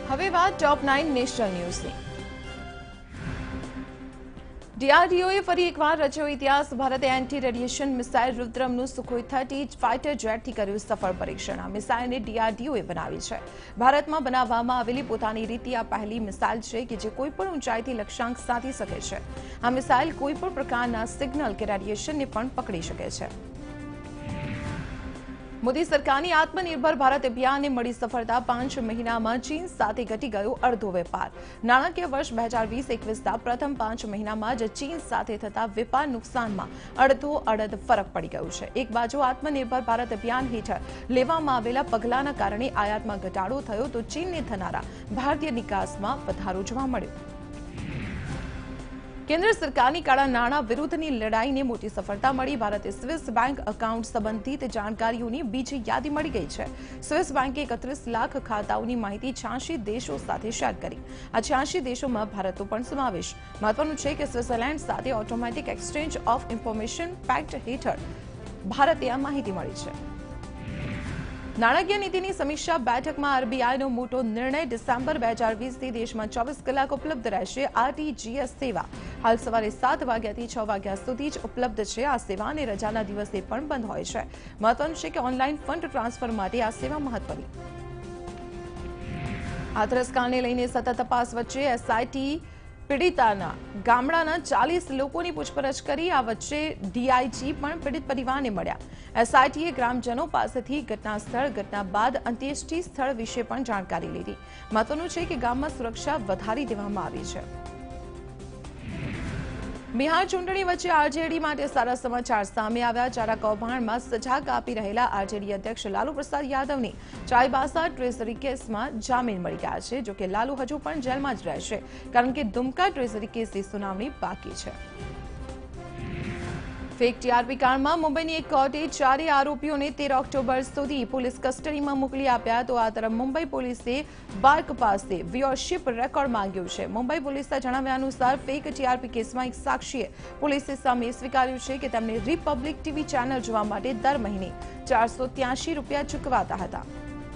હવે વાત ટોપ 9 નેશનલ ન્યૂઝની। ડીઆરડીઓએ ફરી એકવાર રચ્યો ઇતિહાસ। ભારતે એન્ટી રેડિયેશન મિસાઇલ રુદ્રમનું સુખોઈ 30 ફાઇટર જેટથી કર્યું સફળ પરીક્ષણ। આ મિસાઇલને ડીઆરડીઓએ બનાવી છે। ભારતમાં બનાવવામાં આવેલી પોતાની રીતે આ પહેલી મિસાઇલ છે કે જે કોઈપણ ઊંચાઈથી લક્ષ્યાંક સાધી શકે છે। આ મિસાઇલ કોઈપણ પ્રકારના સિગ્નલ કે રેડિયેશનને પણ પકડી શકે છે। મોદી સરકારની આત્મનિર્ભર ભારત અભિયાનને મળી સફળતા। 5 મહિનામાં ચીન સાથે ઘટી ગયો અડધો વેપાર। નાણાકીય વર્ષ 2020-21ના પ્રથમ 5 મહિનામાં જ ચીન સાથે થતા વેપાર નુકસાનમાં અડધ ફરક પડી ગયો છે। એક બાજુ આત્મનિર્ભર ભારત અભિયાન હેઠળ લેવામાં આવેલા પગલાંના કારણે આયાતમાં ઘટાડો થયો તો ચીનને થનારા ભારતીય નિકાસમાં વધારો જોવા મળ્યો। કેન્દ્ર સરકારની કાળા નાણાં વિરુદ્ધની લડાઈને મોટી સફળતા મળી। ભારતે સ્વિસ બેંક એકાઉન્ટ સંબંધિત જાણકારીઓની બીજી યાદી મળી ગઈ છે। સ્વિસ બેંકે 31 લાખ ખાતાઓની માહિતી 86 દેશો સાથે શેર કરી। આ 86 દેશોમાં ભારતનો પણ સમાવેશ। મહત્વનું છે કે સ્વિટ્ઝરલેન્ડ સાથે automatic exchange of information pact હેઠળ ભારતે આ માહિતી મળી છે। નાણાકીય નીતિની સમીક્ષા બેઠકમાં આરબીઆઈનો મોટો નિર્ણય। ડિસેમ્બર 2020થી દેશમાં 24 કલાક ઉપલબ્ધ રહેશે આરટીજીએસ સેવા। હાલ સવારે 7 વાગ્યાથી 6 વાગ્યા સુધી જ ઉપલબ્ધ છે આ સેવા અને રજાના દિવસે પણ બંધ હોય છે। મહત્વનું છે કે ઓનલાઈન ફંડ ટ્રાન્સફર માટે આ સેવા મહત્વની। હાથરસકાંડને લઈને સતત તપાસ વચ્ચે એસઆઈટી પીડિતાના ગામડાના 40 લોકોની પૂછપરછ કરી। આ વચ્ચે ડીઆઈજી પણ પીડિત પરિવારને મળ્યા। એસઆઈટીએ ગ્રામજનો પાસેથી ઘટના સ્થળ, ઘટના બાદ અંત્યેષ્ટિ સ્થળ વિશે પણ જાણકારી લીધી। મહત્વનું છે કે ગામમાં સુરક્ષા વધારી દેવામાં આવી છે। બિહાર ચૂંટણી વચ્ચે આરજેડી માટે સારા સમાચાર સામે આવ્યા। ચારા કૌભાંડમાં સજા કાપી રહેલા આરજેડી અધ્યક્ષ લાલુ પ્રસાદ યાદવને ચાઈબાસા ટ્રેઝરી કેસમાં જામીન મળી ગયા છે। જોકે લાલુ હજુ પણ જેલમાં જ રહેશે કારણ કે દુમકા ટ્રેઝરી કેસની સુનાવણી બાકી છે। ફેક ટીઆરપી કાંડમાં મુંબઈની એક કોર્ટે 4 આરોપીઓને 13 ઓક્ટોબર સુધી પોલીસ કસ્ટડીમાં મોકલી આપ્યા। તો આ તરફ મુંબઈ પોલીસે બાર્ક પાસે વ્યુઅરશિપ રેકોર્ડ માંગ્યો છે। મુંબઈ પોલીસના જણાવ્યા અનુસાર ફેક ટીઆરપી કેસમાં એક સાક્ષીએ પોલીસે સામે સ્વીકાર્યું છે કે તેમને રિપબ્લિક ટીવી ચેનલ જોવા માટે દર મહિને 483 રૂપિયા ચૂકવાતા હતા।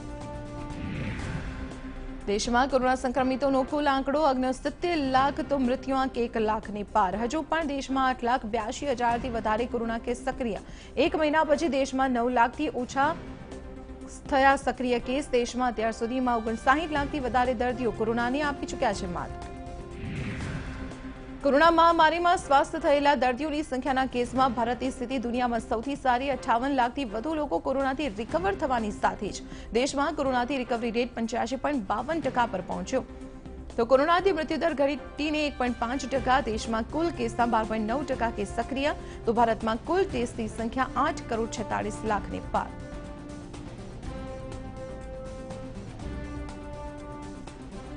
દેશમાં કોરોના સંક્રમિતોનો કુલ આંકડો 69 લાખ તો મૃત્યુઆંક 1 લાખને પાર। હજુ પણ દેશમાં 8,82,000થી વધારે કોરોના કેસ સક્રિય। એક મહિના પછી દેશમાં 9 લાખથી ઓછા થયા સક્રિય કેસ। દેશમાં અત્યાર સુધીમાં 59 લાખથી વધારે દર્દીઓ કોરોનાને આપી ચૂક્યા છે માત। કોરોના મહામારીમાં સ્વસ્થ થયેલા દર્દીઓની સંખ્યાના કેસમાં ભારતની સ્થિતિ દુનિયામાં સૌથી સારી। 58 લાખથી વધુ લોકો કોરોનાથી રિકવર થવાની સાથે જ દેશમાં કોરોનાથી રિકવરી રેટ 85.52% પર પહોંચ્યો। તો કોરોનાથી મૃત્યુદર ઘટીને 1.5%। દેશમાં કુલ કેસના 12.9% કેસ સક્રિય। તો ભારતમાં કુલ ટેસ્ટની સંખ્યા 8,46,00,000ને પાર।